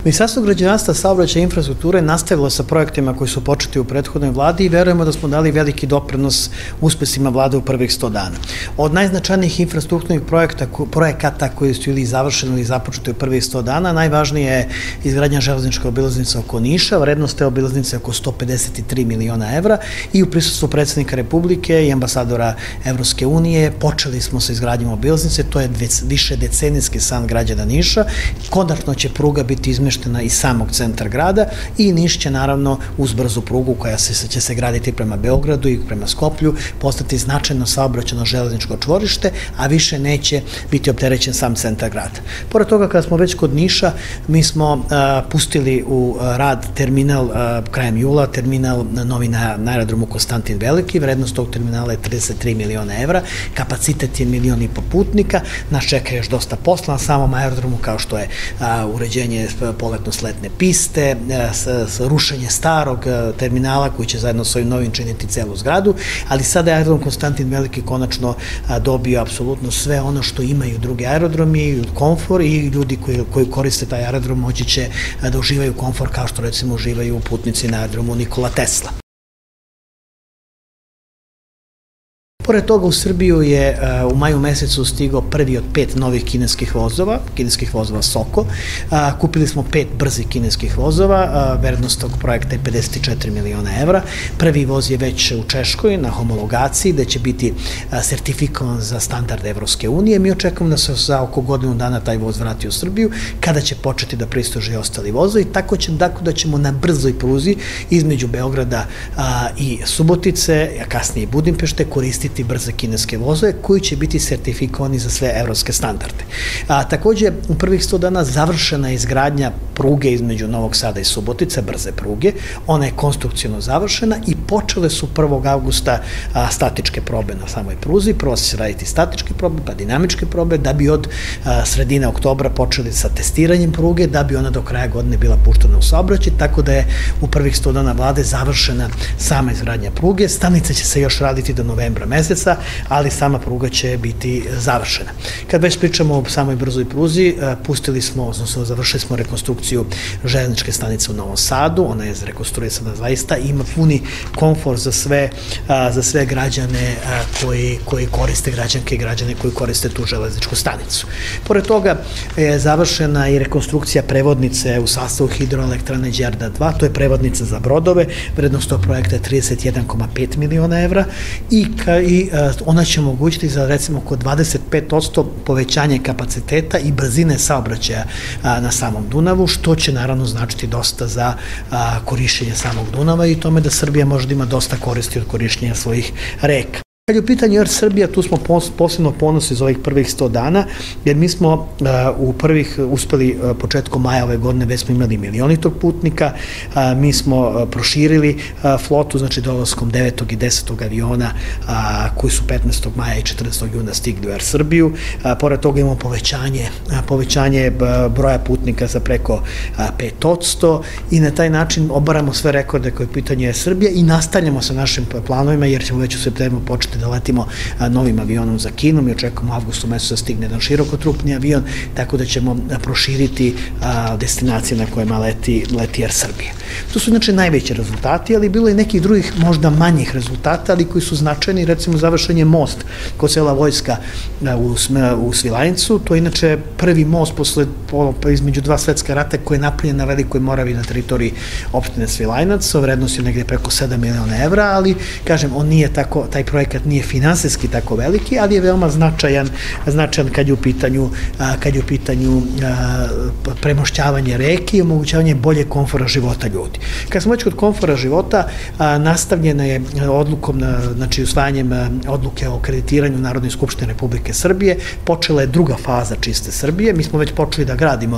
Ministarstvo građevinarstva, saobraćaja i infrastrukture nastavilo sa projektima koji su početi u prethodnoj vladi i verujemo da smo dali veliki doprinos uspesima vlade u prvih 100 dana. Od najznačajnijih infrastrukturnih projekata koji su ili završeni ili započeti u prvih 100 dana, najvažnije je izgradnja železničke obilaznice oko Niša, vrednost te obilaznice oko 153 miliona evra i u prisustvu predsednika Republike i ambasadora Evropske unije počeli smo sa izgradnjom obilaznice, to je više decenijski san građana Niša. Konačno će pruga biti izmeštena iz samog centra grada i Niš će naravno uz brzu prugu koja će se graditi prema Beogradu i prema Skoplju postati značajno saobraćajno železničko čvorište, a više neće biti opterećen sam centar grada. Pored toga, kada smo već kod Niša, mi smo pustili u rad terminal krajem jula, terminal novi na aerodromu Konstantin Veliki, vrednost tog terminala je 33 miliona evra, kapacitet je 1,5 miliona putnika, nas čeka još dosta posla na samom aerodromu, kao što je uređenje poletno-sletne piste, rušenje starog terminala koji će zajedno s ovim novim činiti celu zgradu, ali sada je aerodrom Konstantin Veliki konačno dobio apsolutno sve ono što imaju drugi aerodromi, komfor, i ljudi koji koriste taj aerodrom moći će da uživaju komfor kao što recimo uživaju putnici na aerodromu Nikola Tesla. Pored toga, u Srbiju je u maju mesecu stigao prvi od 5 novih kineskih vozova Soko. Kupili smo 5 brzih kineskih vozova, vrednost tog projekta je 54 miliona evra. Prvi voz je već u Češkoj na homologaciji, gde će biti sertifikovan za standard Evropske unije. Mi očekujemo da se za oko godinu dana taj voz vrati u Srbiju, kada će početi da pristižu i ostali vozovi, tako da ćemo na brzoj pruzi između Beograda i Subotice, a kasnije i Budimpešte, koristiti brze kineske vozove koji će biti sertifikovani za sve evropske standarde. Takođe, u prvih 100 dana završena je izgradnja pruge između Novog Sada i Subotice, brze pruge. Ona je konstrukcijno završena i počele su 1. avgusta statičke probe na samoj pruzi. Prvo će se raditi statičke probe, pa dinamičke probe, da bi od sredine oktobra počeli sa testiranjem pruge, da bi ona do kraja godine bila puštena u saobraćaj, tako da je u prvih 100 dana vlade završena sama izgradnja pruge. Stanica će se još raditi do novembra meseca, ali sama pruga će biti završena. Kad već pričamo o samoj brzoj pruzi, završili smo rekonstrukciju železničke stanice u Novom Sadu, ona je rekonstruisana zaista, ima puni komfor za sve građane koji koriste, građanke i građane koji koriste tu železničku stanicu. Pored toga je završena i rekonstrukcija prevodnice u sastavu hidroelektrane Đerdap 2, to je prevodnica za brodove, vrednost tog projekta je 31,5 miliona evra i ona će omogućiti za recimo oko 25% povećanje kapaciteta i brzine saobraćaja na samom Dunavu, što će naravno značiti dosta za korišćenje samog Dunava i tome da Srbija možda ima dosta koristi od korišćenja svojih reka. Kad je u pitanju Air Srbija, tu smo posebno ponosni iz ovih prvih 100 dana, jer mi smo uspeli početkom maja ove godine, već smo imali 1 milion putnika, mi smo proširili flotu, znači dolaskom 9. i 10. aviona koji su 15. maja i 14. juna stigli u Air Srbiju. Pored toga imamo povećanje broja putnika za preko 5% i na taj način obaramo sve rekorde koje je u pitanju Air Srbija i nastavljamo sa našim planovima, jer ćemo već u septembru početi da letimo novim avionom za Kinu. Mi očekujemo u avgustu mesecu da stigne jedan širokotrupni avion, tako da ćemo proširiti destinacije na kojima leti Air Srbija. To su znači najveći rezultati, ali bilo je nekih drugih možda manjih rezultata, ali koji su značajni, recimo završen je most kod sela Vojska u Svilajncu, to je inače prvi most između 2 svetska rata koji je napravljen na Velikoj Moravi na teritoriji opštine Svilajnac, vrednost je negde preko 7 miliona evra, ali kažem, on nije tako, taj projekat nije finansijski tako veliki, ali je veoma značajan kad je u pitanju premošćavanje reke i omogućavanje bolje komfora života ljudi. Kad smo već kod komfora života, nastavljena je odlukom, znači usvajanjem odluke o kreditiranju Narodne skupštine Republike Srbije, počela je druga faza Čiste Srbije. Mi smo već počeli da gradimo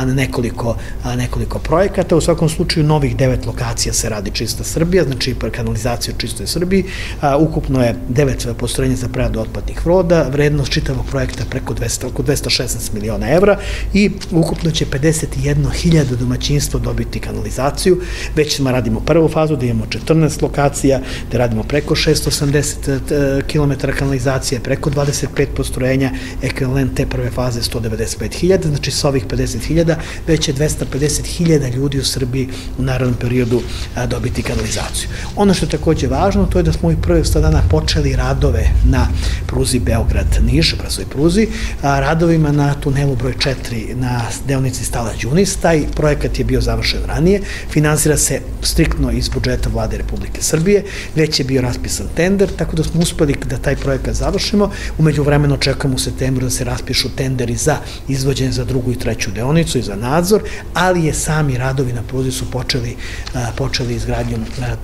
nekoliko projekata. U svakom slučaju novih 9 lokacija se radi Čista Srbija, znači kanalizacija u Čistoj Srbiji. Ukupno je 9 postrojenja za preradu otpadnih voda, vrednost čitavog projekta oko 216 miliona evra i ukupno će 51.000 domaćinstva dobiti kanalizaciju. Već radimo prvu fazu, da imamo 14 lokacija, da radimo preko 680 km kanalizacije, preko 25 postrojenja, ekvivalent te prve faze 195.000, znači sa ovih 50.000 već će 250.000 ljudi u Srbiji u narednom periodu dobiti kanalizaciju. Ono što je takođe važno, to je da smo i prvih 100 dana počeli radove na pruzi Beograd-Niš, brzoj pruzi, radovima na tunelu broj 4 na deonici Stalać-Đunis. Taj projekat je bio završen ranije, finansira se striktno iz budžeta Vlade Republike Srbije, već je bio raspisan tender, tako da smo uspeli da taj projekat završimo. Umeđu vremenu očekujemo u septembru da se raspišu tenderi za izvođenje za drugu i treću deonicu i za nadzor, ali je sami radovi na pruzi su počeli izgradnjom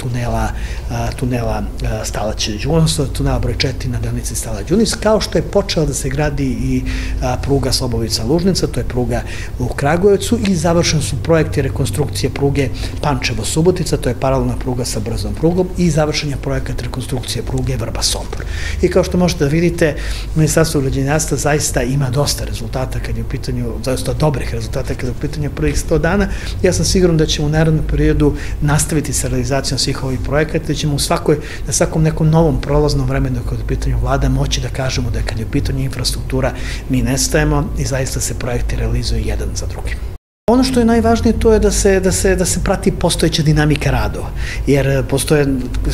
tunela Stalać-Đunis, tunela broj 4 na deonici Stalać-Đunis, kao što je počela da se gradi i pruga Slobovica-Lužnica, to je pruga u Kragujevcu, i završen su projekti rekonstrukcije pruge Pančevo-Subotica, to je paralelna pruga sa brzom prugom, i završen je projekat rekonstrukcije pruge Vrba-Sombor. I kao što možete da vidite, Ministarstvo građevinarstva zaista ima dosta rezultata kad je u pitanju, zaista dobrih rezultata kad je u pitanju prvih 100 dana. Ja sam siguran da ćemo u narednom periodu nastaviti sa realizacijom svih ovih projekata, da ćemo na svakom nekom novom prolaznom vremenu kad je u pitanju vlada moći da kažemo da kad je u pitanju infrastruktura mi nestajemo i zaista se projekti realizuju jedan za drugim. Ono što je najvažnije to je da se prati postojeća dinamika radova, jer postoje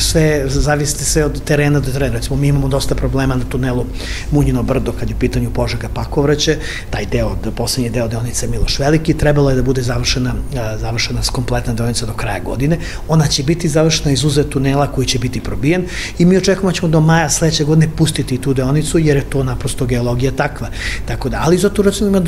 zavisi sve od terena do terena. Recimo, mi imamo dosta problema na tunelu Munjino brdo kad je u pitanju Požega-Pakovraće, taj poslednji deo deonice Miloš Veliki, trebalo je da bude završena kompletna deonica do kraja godine. Ona će biti završena izuzet tunela koji će biti probijen i mi očekujemo da ćemo do maja sledeće godine pustiti tu deonicu, jer je to naprosto geologija takva. Ali zato recimo ima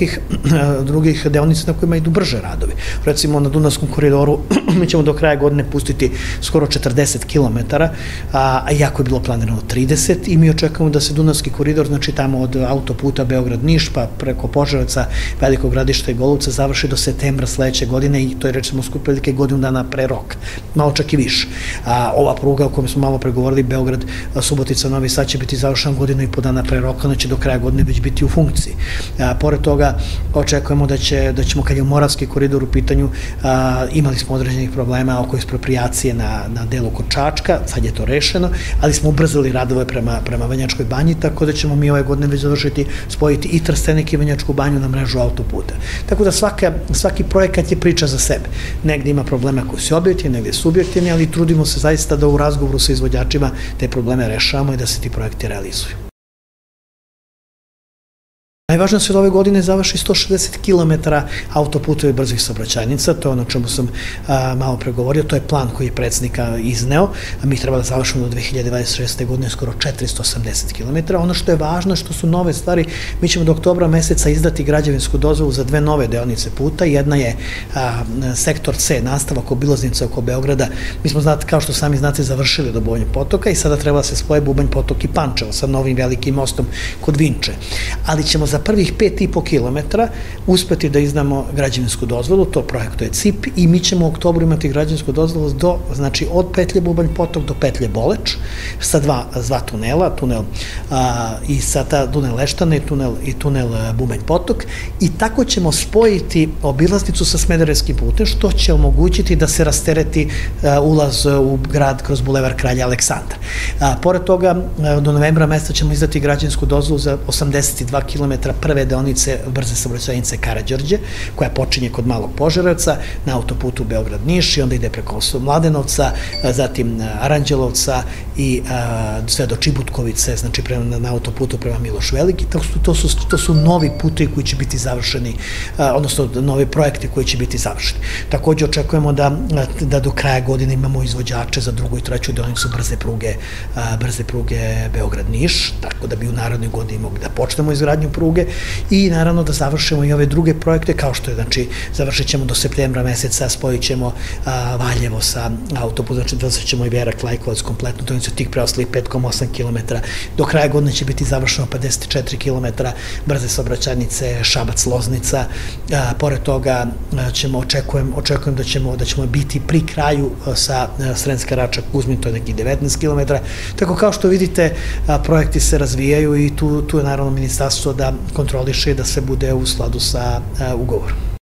drugih deonica na kojima idu brže radovi. Recimo na Dunavskom koridoru mi ćemo do kraja godine pustiti skoro 40 km, a iako je bilo planirano 30, i mi očekujemo da se Dunavski koridor, znači tamo od autoputa Beograd-Niš pa preko Požarevca, Velikog Gradišta i Golubca završi do septembra sledeće godine, i to je recimo prilike godinu dana pre roka, malo čak i više. Ova pruga o kojoj smo malo pregovorili, Beograd-Subotica-Novi Sad, će biti završena godinu i po dana pre roka, znači do kraja godine već biti u funkciji. Pored toga očekujemo da ćemo, kad je Moravski koridor u pitanju, imali smo određenih problema oko eksproprijacije na delu kod Čačka, sad je to rešeno, ali smo ubrzali radove prema Vrnjačkoj banji, tako da ćemo mi ove godine već završiti, spojiti i Trstenik i Vrnjačku banju na mrežu autoputa. Tako da svaki projekat je priča za sebe. Negde ima problema koji su objektivni, negde su subjektivni, ali trudimo se zaista da u razgovoru sa izvođačima te probleme rešavamo i da se ti projekti realizuju. Najvažnije se od ove godine završi 160 km autoputeva i brzih saobraćajnica, to je ono o čemu sam malo pregovorio, to je plan koji je predsednik izneo, a mi treba da završimo do 2026. godine skoro 480 km. Ono što je važno, što su nove stvari, mi ćemo do oktobra meseca izdati građevinsku dozvolu za 2 nove deonice puta. Jedna je sektor C, nastavak obilaznice oko Beograda. Mi smo, kao što sami znate, završili do Bubanj potoka i sada treba da se spoje Bubanj potok i Pančevo sa novim velikim mostom kod Vinče. Ali ćemo za prvih 5,5 km uspeti da izdamo građevinsku dozvolu, to projektuje CIP, i mi ćemo u oktobru imati građevinsku dozvolu znači od petlje Bubanj potok do petlje Boleč, sa dva tunela, i sa tunel Leštane i tunel Bubanj potok, i tako ćemo spojiti obilaznicu sa Smederevskim putem, što će omogućiti da se rastereti ulaz u grad kroz bulevar Kralja Aleksandra. Pored toga, do novembra meseca ćemo izdati građevinsku dozvolu za 82 km prve deonice brze saobraćajnice Karađorđe, koja počinje kod Malog Požarevca na autoputu Beograd-Niš i onda ide preko Mladenovca, zatim Aranđelovca i sve do Čibutkovice, znači na autoputu prema Miloš Veliki. To su novi putevi koji će biti završeni, odnosno novi projekti koji će biti završeni. Takođe očekujemo da do kraja godine imamo izvođače za drugu i treću deonicu brze pruge Beograd-Niš, tako da bi u narednoj godini mogli da počnemo izgradnju pruge. pruge i naravno da završimo i ove druge projekte, kao što je, znači, završit ćemo do septembra meseca, spojit ćemo Valjevo sa autoputom, znači završit ćemo i Verak, Lajkovac kompletno, to je tih preostalih 5,8 km. Do kraja godine će biti završeno 54 km brze saobraćajnice Šabac-Loznica. Pored toga očekujem da ćemo biti pri kraju sa Sremska Rača-Kuzmin, to je nekih 19 km. Tako kao što vidite, projekti se razvijaju i tu je naravno ministarstvo da kontroliše i da sve bude u skladu sa ugovorom.